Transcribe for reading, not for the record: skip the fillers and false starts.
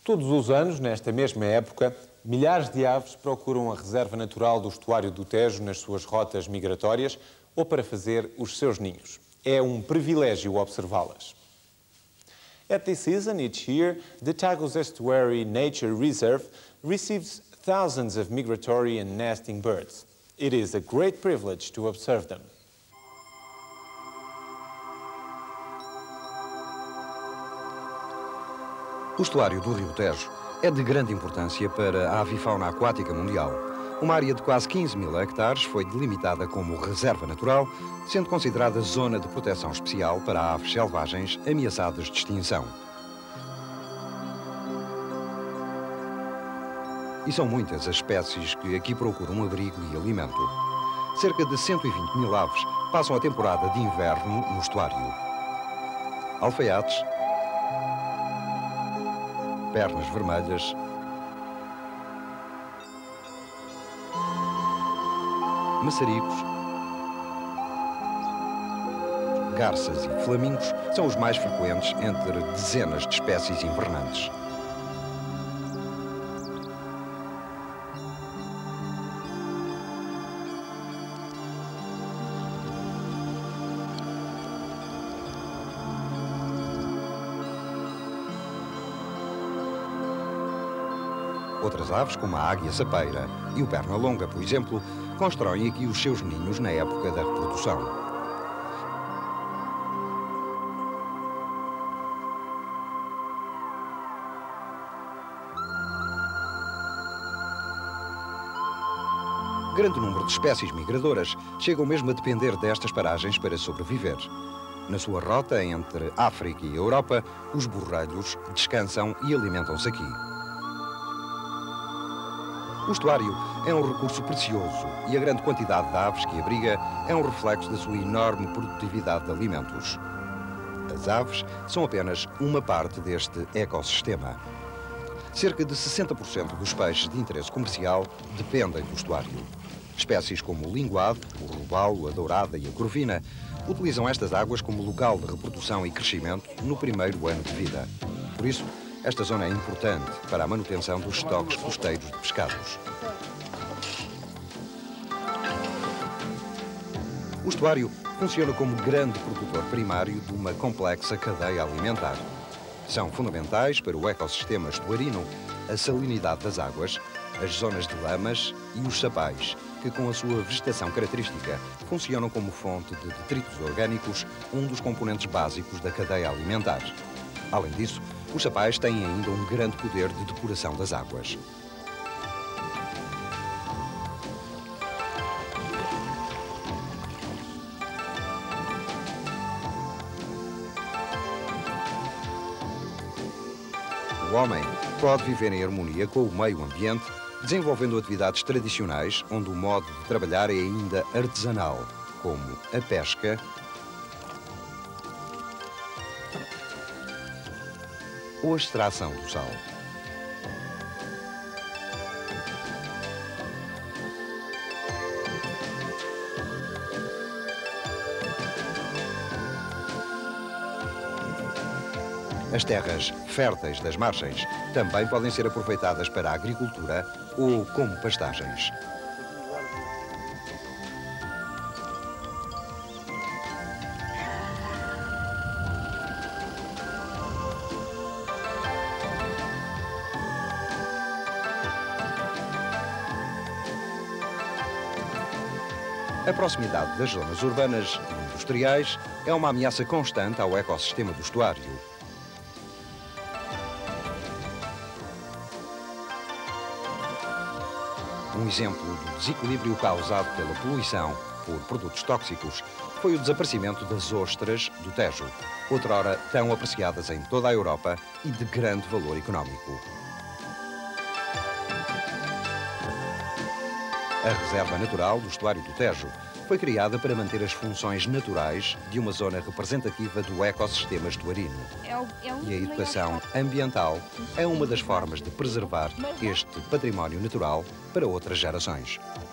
Todos os anos, nesta mesma época, milhares de aves procuram a reserva natural do estuário do Tejo nas suas rotas migratórias ou para fazer os seus ninhos. É um privilégio observá-las. At this season, each year, the Tagus Estuary Nature Reserve receives thousands of migratory and nesting birds. It is a great privilege to observe them. O estuário do Rio Tejo é de grande importância para a avifauna aquática mundial. Uma área de quase 15 mil hectares foi delimitada como reserva natural, sendo considerada zona de proteção especial para aves selvagens ameaçadas de extinção. E são muitas as espécies que aqui procuram abrigo e alimento. Cerca de 120 mil aves passam a temporada de inverno no estuário. Alfaiates, pernas vermelhas, maçaricos, garças e flamingos são os mais frequentes entre dezenas de espécies invernantes. Outras aves, como a águia sapeira e o perna-longa, por exemplo, constroem aqui os seus ninhos na época da reprodução. Grande número de espécies migradoras chegam mesmo a depender destas paragens para sobreviver. Na sua rota entre África e Europa, os borrelhos descansam e alimentam-se aqui. O estuário é um recurso precioso e a grande quantidade de aves que abriga é um reflexo da sua enorme produtividade de alimentos. As aves são apenas uma parte deste ecossistema. Cerca de 60% dos peixes de interesse comercial dependem do estuário. Espécies como o linguado, o robalo, a dourada e a corvina utilizam estas águas como local de reprodução e crescimento no primeiro ano de vida. Por isso, esta zona é importante para a manutenção dos estoques costeiros de pescados. O estuário funciona como grande produtor primário de uma complexa cadeia alimentar. São fundamentais para o ecossistema estuarino a salinidade das águas, as zonas de lamas e os sapais, que com a sua vegetação característica funcionam como fonte de detritos orgânicos, um dos componentes básicos da cadeia alimentar. Além disso, os sapais têm ainda um grande poder de depuração das águas. O homem pode viver em harmonia com o meio ambiente, desenvolvendo atividades tradicionais onde o modo de trabalhar é ainda artesanal, como a pesca, ou a extração do sal. As terras férteis das margens também podem ser aproveitadas para a agricultura ou como pastagens. A proximidade das zonas urbanas e industriais é uma ameaça constante ao ecossistema do estuário. Um exemplo do desequilíbrio causado pela poluição por produtos tóxicos foi o desaparecimento das ostras do Tejo, outrora tão apreciadas em toda a Europa e de grande valor económico. A Reserva Natural do Estuário do Tejo foi criada para manter as funções naturais de uma zona representativa do ecossistema estuarino. E a educação ambiental é uma das formas de preservar este património natural para outras gerações.